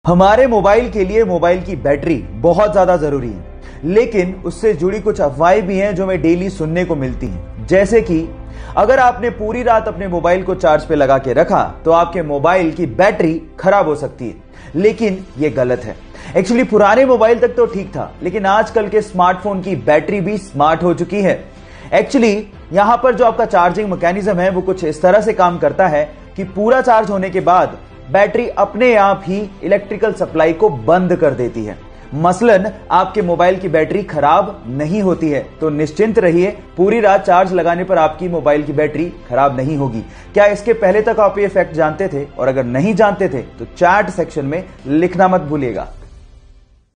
हमारे मोबाइल के लिए मोबाइल की बैटरी बहुत ज्यादा जरूरी है, लेकिन उससे जुड़ी कुछ अफवाहें भी हैं जो हमें डेली सुनने को मिलती हैं। जैसे कि अगर आपने पूरी रात अपने मोबाइल को चार्ज पे लगा के रखा तो आपके मोबाइल की बैटरी खराब हो सकती है, लेकिन यह गलत है। एक्चुअली पुराने मोबाइल तक तो ठीक था, लेकिन आजकल के स्मार्टफोन की बैटरी भी स्मार्ट हो चुकी है। एक्चुअली यहां पर जो आपका चार्जिंग मैकेनिज्म है वो कुछ इस तरह से काम करता है कि पूरा चार्ज होने के बाद बैटरी अपने आप ही इलेक्ट्रिकल सप्लाई को बंद कर देती है। मसलन आपके मोबाइल की बैटरी खराब नहीं होती है, तो निश्चिंत रहिए, पूरी रात चार्ज लगाने पर आपकी मोबाइल की बैटरी खराब नहीं होगी। क्या इसके पहले तक आप ये फैक्ट जानते थे? और अगर नहीं जानते थे तो चैट सेक्शन में लिखना मत भूलिएगा।